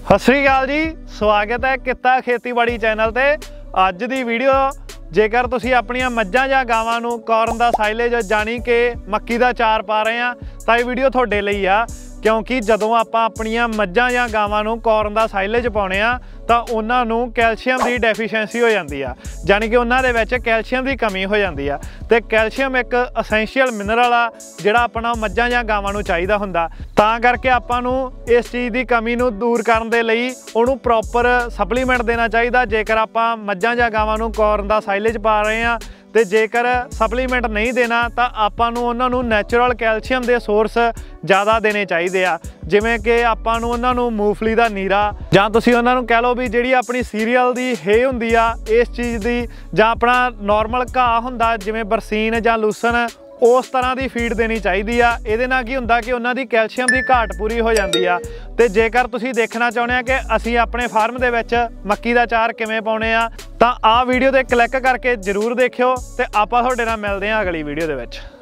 सत श्री अकाल जी, स्वागत है कित्ता खेतीबाड़ी चैनल ते। अज दी वीडियो जेकर तुसी अपनियां मज्जां जां गावां नूं कॉर्न दा साइलेज जानी कि मक्की दा चार पा रहे हैं तां ये वीडियो तुहाडे लई आ, क्योंकि जदों आपां अपनियां मज्जां जां गावां नूं कॉर्न दा साइलेज पाउणे आ तां उन्हां नूं कैल्शियम की डेफिशिएंसी हो जाती है, जानी कि उन्हां दे विच कैल्शियम की कमी हो जाती है। तो कैल्शियम एक असैंशियल मिनरल आ जिहड़ा अपना मज्जां जां गावां नूं चाहीदा हुंदा। तां करके आपां नूं इस चीज़ की कमी नूं दूर करन दे लई उहनूं प्रॉपर सप्लीमेंट देना चाहिए। जेकर आपां मज्जां जां गावां नूं कॉर्न दा साइलेज पा रहे हैं तो जेकर सप्लीमेंट नहीं देना तो आपां नूं उन्हां नूं नैचुरल कैल्शियम के सोर्स ज़्यादा देने चाहिए आ, जिवें कि आपां नूं उन्हां नूं मूंगफली दा नीरा जां तुसीं उन्हां नूं कह लो भी जिहड़ी अपनी सीरीअल दी हे हुंदी आ इस चीज़ दी, जां अपना नॉर्मल घाह हुंदा जिवें बरसीन जां लूसन, उस तरह की फीड देनी चाहिए आ। इहदे नाल की हुंदा कि उन्हां दी कैल्शियम की घाट पूरी हो जाती आ। ते जेकर तुसीं देखना चाहुंदे आ कि असीं अपने फार्म दे विच मक्की दा चार किवें पाउणे आ तां आ वीडियो ते क्लिक करके जरूर देखियो ते आपां तुहाडे नाल मिलदे हां अगली वीडियो दे विच।